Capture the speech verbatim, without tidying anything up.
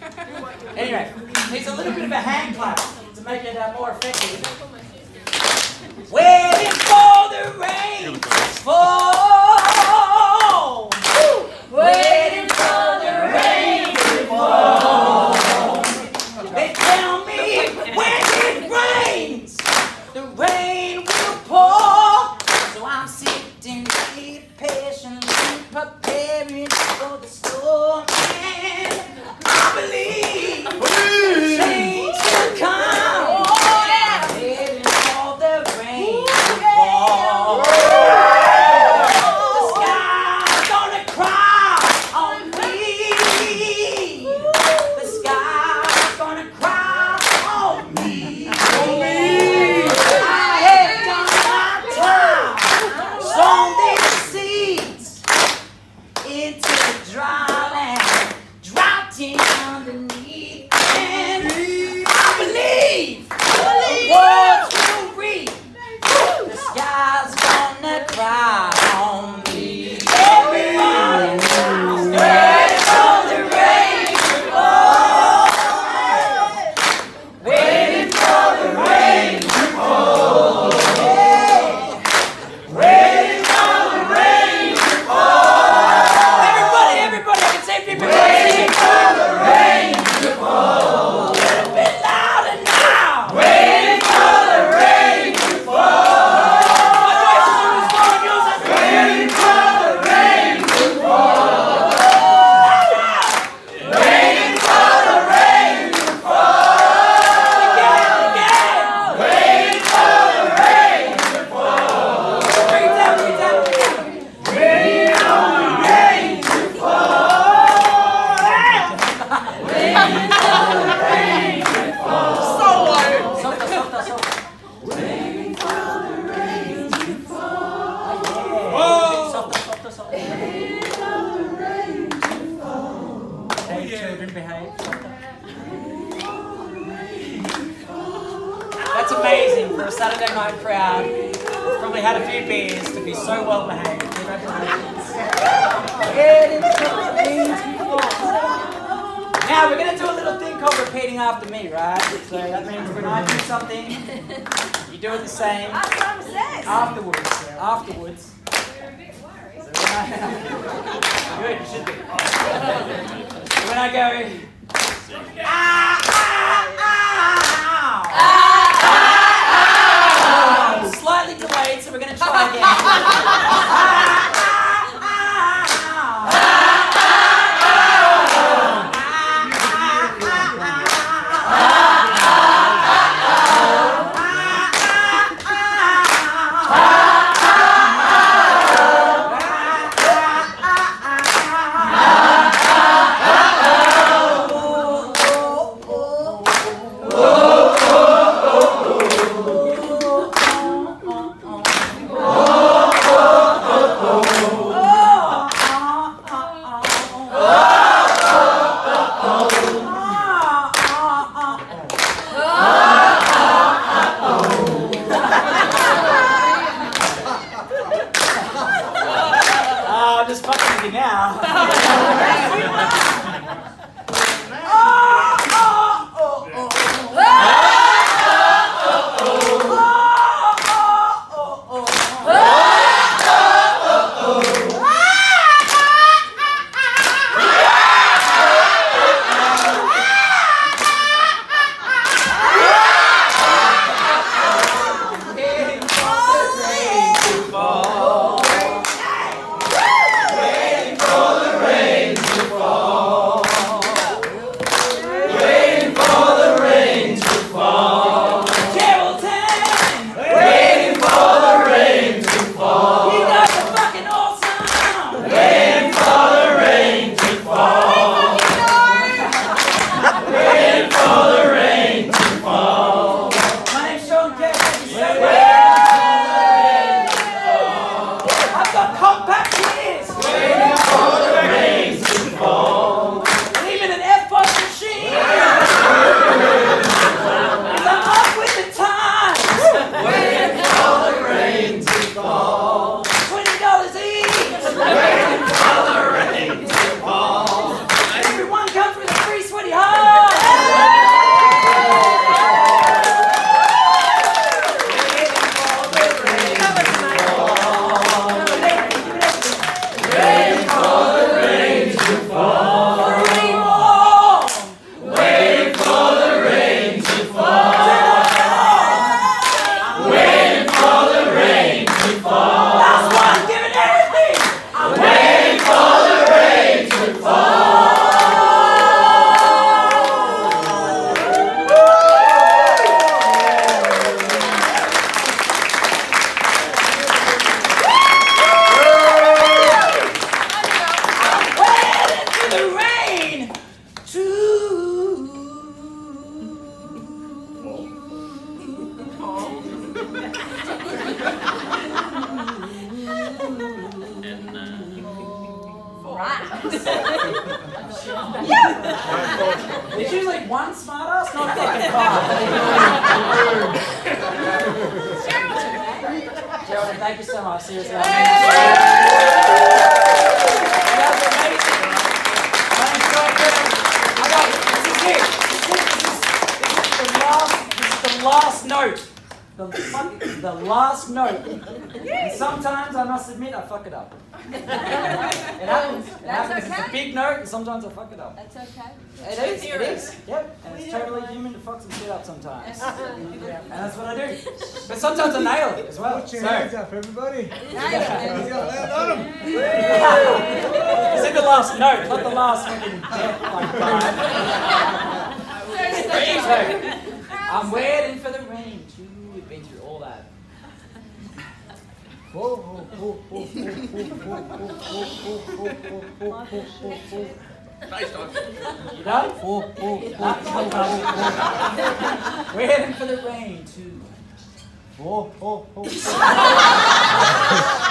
Anyway, needs a little bit of a hand clap to make it uh, more effective. Waiting for the rain to fall. Waiting for the rain to fall. They tell me when it rains, the rain will pour. So I'm sitting here patiently preparing for the storm. And I believe change will come. Waiting for the rain to fall. The sky's gonna cry on me. The sky's gonna cry on me. I have done my time, sown these seeds into the dry land, drowning underneath. And I believe the words will reap. The sky's gonna cry on me. Everybody now, wait for the rain to fall. Waiting for the rain to fall. Waiting for the rain to fall. Everybody, everybody, I can say people. Waiting for the rain to fall. A little bit louder now. Waiting for the rain to fall. My voice is always going, yours is waiting for the rain to fall. Waiting for the rain to fall. Again, again. Waiting for the rain to fall. Bring it down, bring it down, bring it down. Waiting for the rain to fall. Waiting for the rain to fall. Solo. Softer, softer, softer. Waiting for the rain to fall. Yeah. Softer, softer, softer. Waiting for the rain to fall. Hey, children, behave. Softer. That's amazing for a Saturday night crowd. Probably had a few beers to be so well behaved. Congratulations. Waiting for the rain to fall. Now we're going to do a little thing called repeating after me, right? So that means when I do something, you do it the same afterwards. Afterwards. So when I, good, you should be. So when I go, ah, ah, ah, ah, slightly delayed, so we're going to try again. Ah, There's usually one smart ass, not fucking five. Geraldton, thank you so much. Seriously. That was amazing. My name's Shaun Kirk. I got, this is it. This is, this is the last, this is the last note. The, fuck, the last note. And sometimes, I must admit, I fuck it up. It happens. It That's happens. okay. It's a big note, and sometimes I fuck it up. That's okay. It is, it is. Yep. And it's totally human to fuck some shit up sometimes. Yeah. And that's what I do. But sometimes I nail it as well. Put your so. hands up, everybody. Yeah. It's in the last note, not the last fucking death like five. So, I'm waiting for the rain. We've been through all that. Oh, oh, oh, oh, oh, You done? Oh, oh, oh, waiting for the rain to. oh, oh, oh.